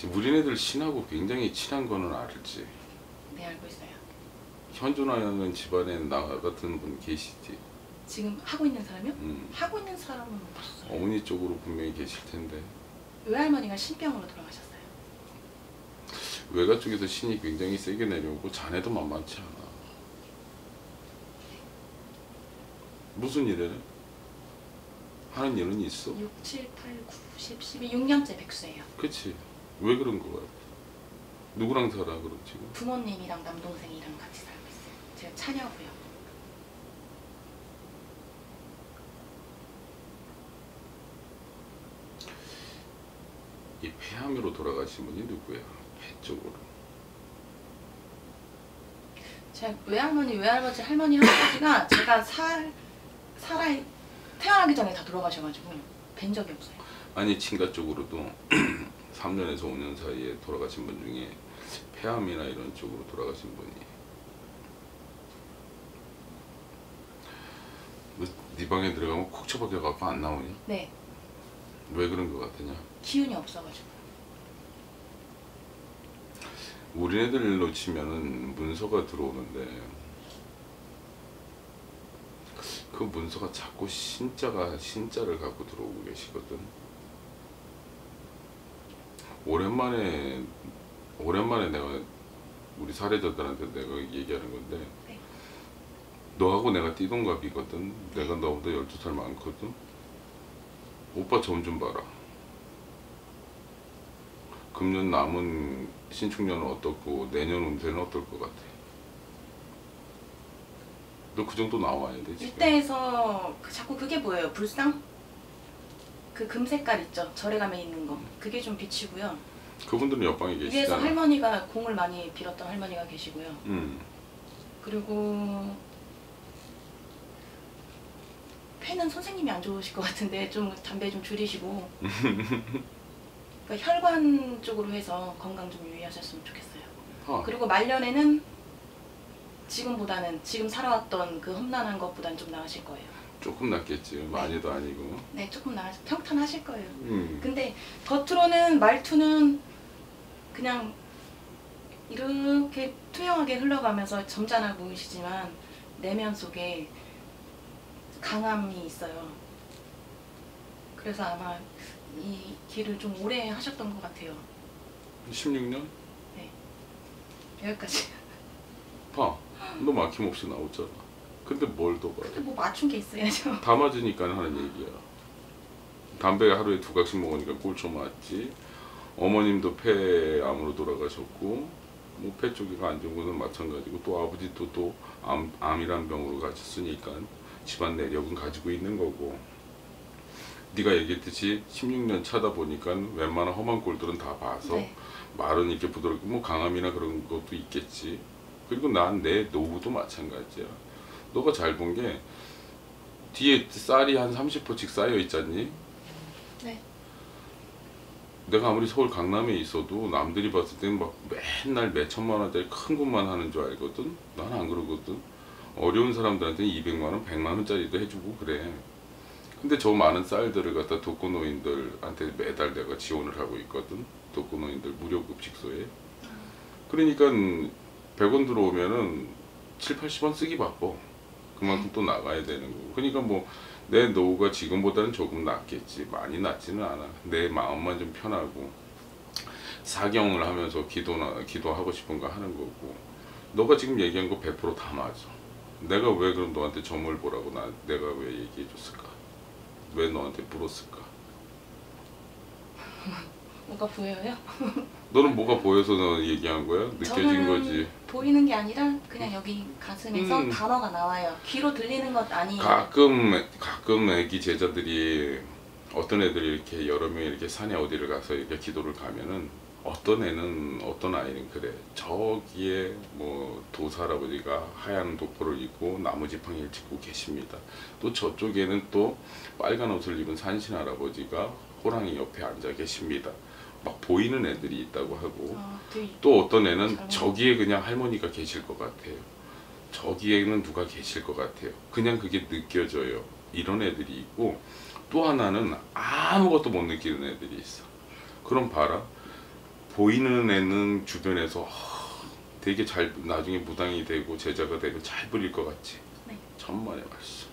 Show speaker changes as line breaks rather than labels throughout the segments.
우리네들 신하고 굉장히 친한 거는 알지.
네, 알고 있어요.
현존하는 집안에 나 같은 분 계시지.
지금 하고 있는 사람이요? 하고 있는 사람은 없어요.
어머니 쪽으로 분명히 계실 텐데.
외할머니가 신병으로 돌아가셨어요.
외가 쪽에서 신이 굉장히 세게 내려오고 자네도 만만치 않아. 무슨 일해? 하는 일은 있어?
6, 7, 8, 9, 10, 12, 6년째 백수예요.
그치. 왜 그런 거 같아? 누구랑 살아 그럼 지금?
부모님이랑 남동생이랑 같이 살고 있어요. 제가 차녀고요.
이 폐암으로 돌아가신 분이 누구야? 폐 쪽으로.
제 외할머니, 외할아버지, 할머니, 할아버지가 제가 태어나기 전에 다 돌아가셔가지고 뵌 적이 없어요.
아니 친가 쪽으로도 3년에서 5년 사이에 돌아가신 분 중에 폐암이나 이런 쪽으로 돌아가신 분이 네 방에 들어가면 콕 처박혀갖고 안 나오니?
네.
왜 그런 거 같으냐?
기운이 없어가지고.
우리네들 놓치면은 문서가 들어오는데 그 문서가 자꾸 신자를 갖고 들어오고 계시거든. 오랜만에 내가 우리 사례자들한테 내가 얘기하는 건데
네.
너하고 내가 띠동갑이거든. 내가 너보다 12살 많거든. 오빠 점 좀 봐라. 금년 남은 신축년은 어떻고 내년 운세는 어떨 것 같아? 너 그 정도 나와야 돼 지금.
일대에서 자꾸 그게 보여요. 불상? 그 금색깔 있죠? 절에 가면 있는 거. 그게 좀 비치고요.
그분들은 옆방에
위에서
계시잖아.
할머니가 공을 많이 빌었던 할머니가 계시고요. 그리고 폐는 선생님이 안 좋으실 것 같은데 좀 담배 좀 줄이시고 그러니까 혈관 쪽으로 해서 건강 좀 유의하셨으면 좋겠어요. 그리고 말년에는 지금보다는 지금 살아왔던 그 험난한 것보다는 좀 나으실 거예요.
조금 낫겠지. 많이도 아니고.
네, 조금 평탄하실 거예요. 근데 겉으로는 말투는 그냥 이렇게 투명하게 흘러가면서 점잖아 보이시지만 내면 속에 강함이 있어요. 그래서 아마 이 길을 좀 오래 하셨던 것 같아요.
16년?
네, 여기까지.
봐. 너 막힘없이 나오잖아. 근데 뭘 더 봐요?
근데 뭐 맞춘 게 있어야죠.
다 맞으니까 하는 얘기야. 담배 하루에 2각씩 먹으니까 꼴초 맞지. 어머님도 폐암으로 돌아가셨고 뭐 폐 쪽이가 안 좋은 것은 마찬가지고 또 아버지도 또 암이란 병으로 가셨으니까 집안 내력은 가지고 있는 거고. 네가 얘기했듯이 16년 차다 보니까 웬만한 험한 꼴들은 다 봐서
네.
말은 이렇게 부드럽고 뭐 강함이나 그런 것도 있겠지. 그리고 난 내 노후도 마찬가지야. 너가 잘 본 게 뒤에 쌀이 한 30포씩 쌓여 있잖니?
네.
내가 아무리 서울 강남에 있어도 남들이 봤을 때는 막 맨날 몇 천만 원짜리 큰 것만 하는 줄 알거든? 난 안 그러거든. 어려운 사람들한테는 200만 원, 100만 원짜리도 해주고 그래. 근데 저 많은 쌀들을 갖다 독거노인들한테 매달 내가 지원을 하고 있거든. 독거노인들 무료급식소에. 그러니까 100원 들어오면은 7, 80원 쓰기 바빠. 그만큼 또 나가야 되는 거고. 그러니까 뭐 내 노후가 지금보다는 조금 낫겠지. 많이 낫지는 않아. 내 마음만 좀 편하고 사경을 하면서 기도하고 싶은 거 하는 거고. 너가 지금 얘기한 거 100%다 맞아. 내가 왜 그럼 너한테 점을 보라고 내가 왜 얘기해 줬을까? 왜 너한테 물었을까?
뭐가 보여요?
너는 뭐가 보여서 너 얘기한 거야? 느껴진 거지?
보이는 게 아니라 그냥 여기 가슴에서 단어가 나와요. 귀로 들리는 것 아니에요.
가끔 애기 제자들이 어떤 애들이 이렇게 여러 명이 이렇게 산에 어디를 가서 이렇게 기도를 가면은 어떤 아이는 그래. 저기에 뭐 도사할아버지가 하얀 도포를 입고 나무지팡이를 짚고 계십니다. 또 저쪽에는 또 빨간 옷을 입은 산신 할아버지가 호랑이 옆에 앉아 계십니다. 막 보이는 애들이 있다고 하고 또 어떤 애는 저기에 그냥 할머니가 계실 것 같아요. 저기에는 누가 계실 것 같아요. 그냥 그게 느껴져요. 이런 애들이 있고 또 하나는 아무것도 못 느끼는 애들이 있어. 그럼 봐라. 보이는 애는 주변에서 되게 잘 나중에 무당이 되고 제자가 되고 잘 부릴 것 같지.
네.
천만의 말씀.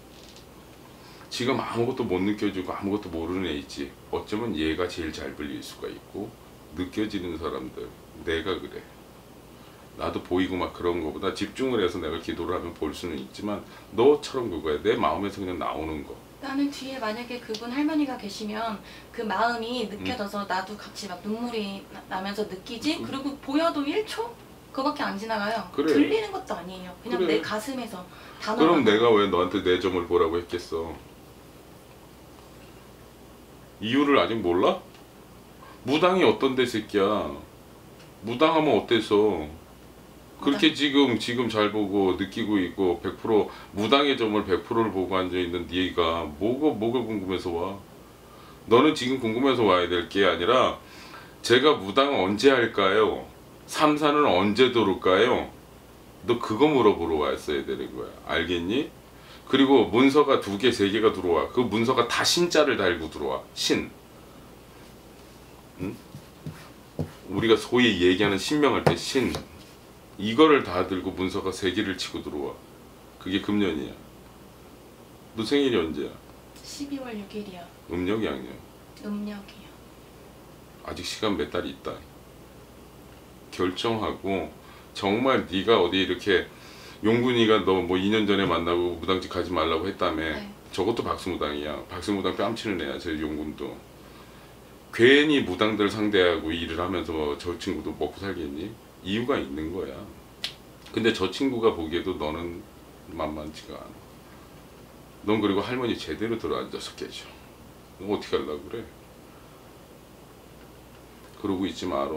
지금 아무것도 못 느껴지고 아무것도 모르는 애 있지. 어쩌면 얘가 제일 잘 불릴 수가 있고 느껴지는 사람들. 내가 그래. 나도 보이고 막 그런 거보다 집중을 해서 내가 기도를 하면 볼 수는 있지만 너처럼 그거야. 내 마음에서 그냥 나오는 거.
나는 뒤에 만약에 그분 할머니가 계시면 그 마음이 느껴져서 나도 같이 막 눈물이 나면서 느끼지? 그리고 보여도 1초? 그거밖에 안 지나가요.
그래.
들리는 것도 아니에요. 그냥
그래.
내 가슴에서 단어가
그럼 내가 왜 너한테 내 점을 보라고 했겠어? 이유를 아직 몰라? 무당이 어떤데 새끼야. 무당하면 어때서? 그렇게 지금 잘 보고 느끼고 있고 100% 무당의 점을 100%를 보고 앉아있는 네가 뭐가 궁금해서 와? 너는 지금 궁금해서 와야 될 게 아니라 제가 무당 언제 할까요? 삼사는 언제 들어올까요? 너 그거 물어보러 왔어야 되는 거야. 알겠니? 그리고 문서가 2개, 3개가 들어와. 그 문서가 다 신자를 달고 들어와. 신. 응? 우리가 소위 얘기하는 신명할 때 신. 이거를 다 들고 문서가 3개를 치고 들어와. 그게 금년이야. 너 생일이 언제야?
12월 6일이요.
음력이 양력.
음력이요.
아직 시간 몇 달이 있다. 결정하고 정말 네가 어디 이렇게 용군이가 너 뭐 2년 전에 만나고 무당집 가지 말라고 했다며.
네.
저것도 박수무당이야. 박수무당 뺨치는 애야. 저 용군도. 괜히 무당들 상대하고 일을 하면서 저 친구도 먹고 살겠니? 이유가 있는 거야. 근데 저 친구가 보기에도 너는 만만치가 않아. 넌 그리고 할머니 제대로 들어앉아서 깨져. 너 어떻게 하려고 그래? 그러고 있지 마라.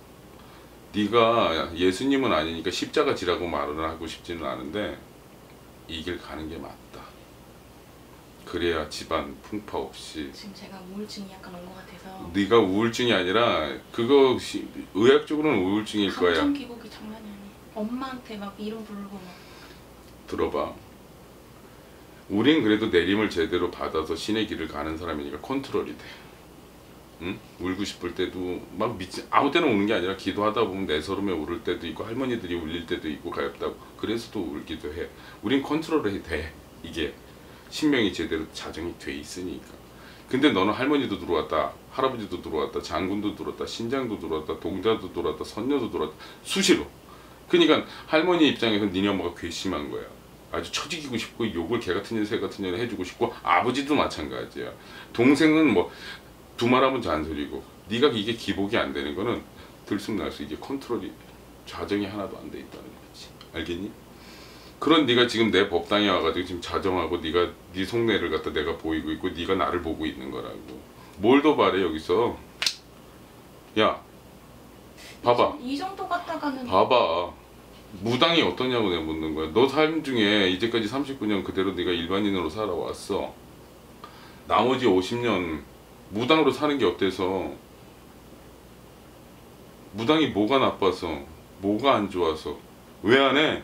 네가 예수님은 아니니까 십자가 지라고 말을 하고 싶지는 않은데 이 길 가는 게 맞다. 그래야 집안 풍파 없이.
지금 제가 우울증이 약간 온 것 같아서
네가 우울증이 아니라 그거 의학적으로는 우울증일 거야.
감정 기복이 장난이 아니에요. 엄마한테 막 이름 부르고 막.
들어봐. 우린 그래도 내림을 제대로 받아서 신의 길을 가는 사람이니까 컨트롤이 돼. 응? 울고 싶을 때도 막 아무 때나 우는 게 아니라 기도하다 보면 내서름에 울을 때도 있고 할머니들이 울릴 때도 있고 가엾다고 그래서도 울기도 해. 우린 컨트롤이 돼. 이게 신명이 제대로 자정이 돼 있으니까. 근데 너는 할머니도 들어왔다, 할아버지도 들어왔다, 장군도 들어왔다, 신장도 들어왔다, 동자도 들어왔다, 선녀도 들어왔다, 수시로. 그러니까 할머니 입장에서 니네 엄마가 괘씸한 거야. 아주 처지기고 싶고 욕을 개 같은 년 새 같은 년 해주고 싶고 아버지도 마찬가지야. 동생은 뭐 두말하면 잔소리고. 네가 이게 기복이 안 되는 거는 들쑥날쑥 이게 컨트롤이 자정이 하나도 안 돼 있다는 거지. 알겠니? 그런 네가 지금 내 법당에 와가지고 지금 자정하고 네가 네 속내를 갖다 내가 보이고 있고 네가 나를 보고 있는 거라고. 뭘 더 바래 여기서? 야, 봐봐.
이 정도 갔다가는
봐봐. 무당이 어떠냐고 내가 묻는 거야. 너 삶 중에 이제까지 39년 그대로 네가 일반인으로 살아왔어. 나머지 50년 무당으로 사는 게 어때서? 무당이 뭐가 나빠서? 뭐가 안 좋아서? 왜 안 해?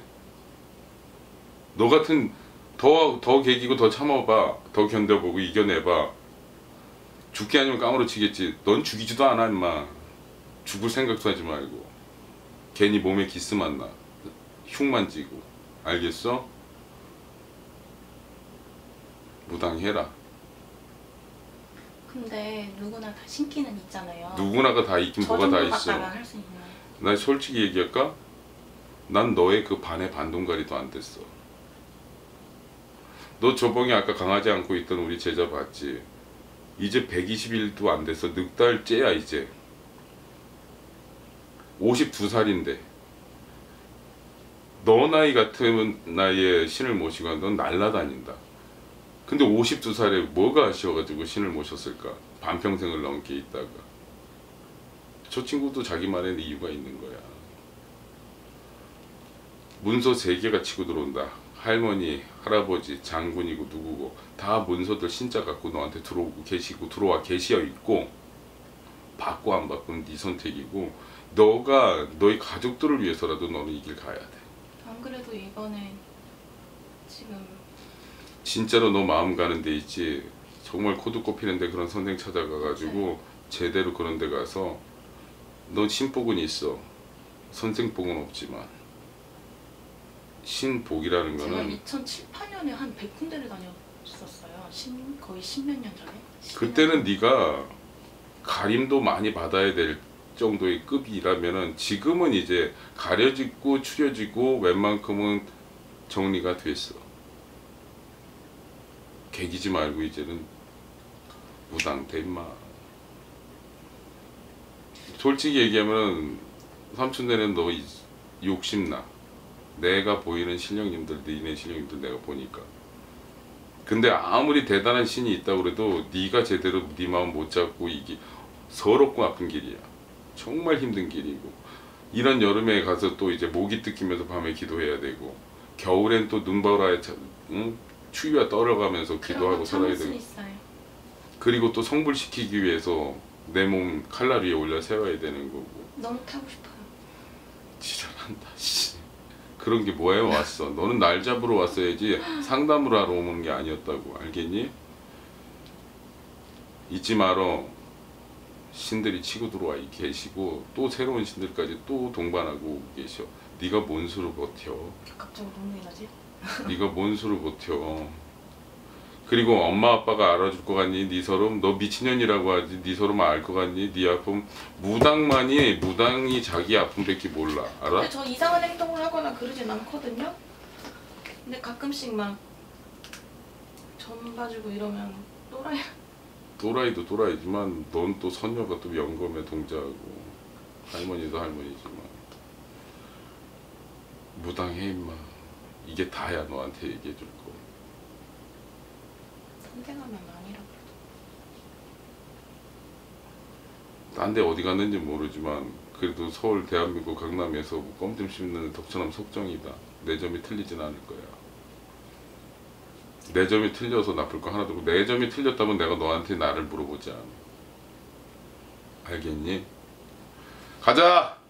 너 같은 더 개기고 더 참아봐. 더 견뎌보고 이겨내봐. 죽기 아니면 깡으로 치겠지. 넌 죽이지도 않아 임마. 죽을 생각도 하지 말고. 괜히 몸에 기스만 나. 흉만 찌고. 알겠어? 무당해라.
근데 누구나 다 신기는 있잖아요.
누구나가 다 있긴 뭐가 다 있어.
할 수 있나요?
나 솔직히 얘기할까? 난 너의 그 반의 반동가리도 안 됐어. 너 저번에 아까 강하지 않고 있던 우리 제자 봤지? 이제 120일도 안 됐어. 늑달째야 이제. 52살인데 너 나이 같은 나이에 신을 모시고 넌 날라다닌다. 근데 52살에 뭐가 아쉬워가지고 신을 모셨을까? 반평생을 넘게 있다가. 저 친구도 자기만의 이유가 있는 거야. 문서 3개가 치고 들어온다. 할머니, 할아버지, 장군이고 누구고 다 문서들 신자 갖고 너한테 들어오고 계시고 들어와 계시어 있고 받고 안 받고는 네 선택이고 너가 너희 가족들을 위해서라도 너는 이 길 가야 돼.
안 그래도 이번에 지금
진짜로 너 마음 가는 데 있지. 정말 코드 꼽히는데 그런 선생 찾아가가지고 제대로 그런 데 가서 너 신복은 있어. 선생복은 없지만 신복이라는
제가
거는
2007, 8년에 한 100군데를 다녔었어요. 거의 10몇 년 전에. 10년
그때는 네가 가림도 많이 받아야 될 정도의 급이라면은 지금은 이제 가려지고 추려지고 웬만큼은 정리가 됐어. 개기지 말고 이제는 무당돼 임마. 솔직히 얘기하면 삼촌네는 너 욕심나. 내가 보이는 신령님들, 니네 신령님들 내가 보니까. 근데 아무리 대단한 신이 있다고 그래도 네가 제대로 네 마음 못 잡고 이게 서럽고 아픈 길이야. 정말 힘든 길이고. 이런 여름에 가서 또 이제 모기 뜯기면서 밤에 기도해야 되고, 겨울엔 또 눈보라에 응? 추위와 떨어가면서 기도하고 살아야 되고,
있어요.
그리고 또 성불시키기 위해서 내 몸 칼날 위에 올려 세워야 되는 거고.
너무 타고 싶어요.
지랄한다 씨. 그런 게 뭐해 왔어. 너는 날 잡으러 왔어야지 상담을 하러 오는 게 아니었다고. 알겠니? 잊지 말어. 신들이 치고 들어와 계시고 또 새로운 신들까지 또 동반하고 오고 계셔. 네가 뭔 수로 버텨.
갑자기 눈물이 나지?
네가 뭔 수로 버텨. 그리고 엄마 아빠가 알아줄 것 같니? 네 서름? 너 미친년이라고 하지. 네 서름 알 것 같니? 네 아픔. 무당이 자기 아픔밖에 몰라. 알아?
근데 저 이상한 행동을 하거나 그러진 않거든요. 근데 가끔씩 막 전 봐주고 이러면 또라이.
또라이도 또라이지만 넌 또 선녀가 또 영검에 동자하고 할머니도 할머니지만 무당해 임마. 이게 다야 너한테 얘기해 줄 거.
선생하면 아니라 그래도.
딴 데 어디 갔는지 모르지만 그래도 서울 대한민국 강남에서 껌 좀 씹는 덕천암 속정이다. 내 점이 틀리진 않을 거야. 내 점이 틀려서 나쁠 거 하나도 없고 내 점이 틀렸다면 내가 너한테 나를 물어보지 않아. 알겠니? 가자!